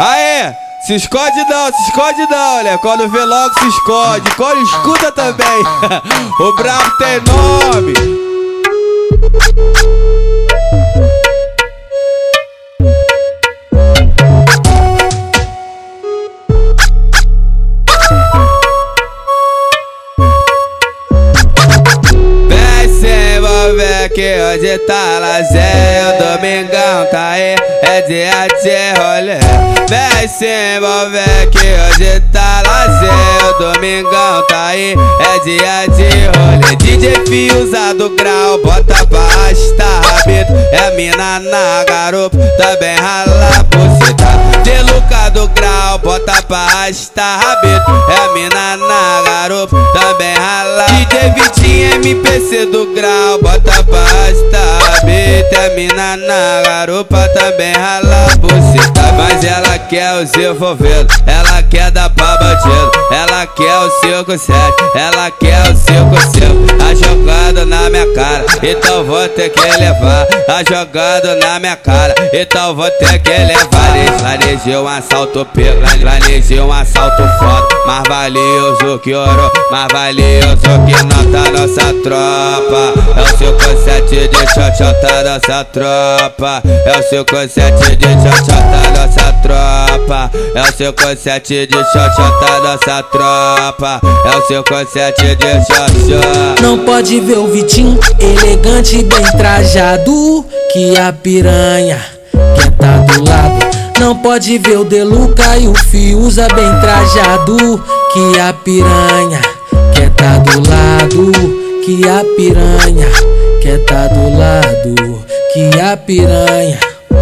Aê, se esconde não, né? Quando vê logo se esconde, quando escuta também. O brabo tem nome. Que hoje tá lazer, o domingão tá aí, é dia de rolê. Vem se envolver que hoje tá lazer, o domingão tá aí, é dia de rolê. DJ Fiuza do grau, bota pra arrastar rabito, é mina na garupa, também rala buceta. De Luca do grau, bota pra arrastar rabito, é mina na garupa, também rala. DJ Vitinho MPC do grau, bota pra arrastar rabito, é mina na garupa, também rala buceta. Mas ela quer os envolvidos, ela quer dar pra bandido, ela quer o 5-7, ela quer o 5-5. Tá jogando na minha cara, então vou ter que levar. Tá jogando na minha cara, então vou ter que levar. Planejei um assalto pego, planejei um assalto foda, mais valioso que ouro, mais valioso que nota nossa tropa. É o 5-7 de xoxota nossa tropa, é o 5-7 de xoxota nossa tropa, é o 5-7 de xoxota nossa tropa, é o 5-7 de xoxota. Não pode ver o Vitinho elegante e bem trajado, que a piranha quer tá do lado. Não pode ver o De Luca e o Fiuza bem trajado, que a piranha quer tá do lado, que a piranha quer tá do lado, que a piranha.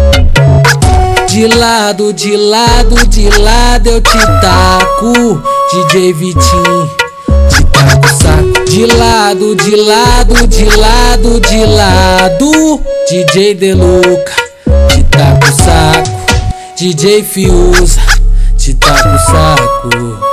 De lado, de lado, de lado eu te taco, DJ Vitinho, te taco o saco. De lado, de lado, de lado, de lado, DJ De Luca, te taco o saco. DJ Fiuza, te taco o saco.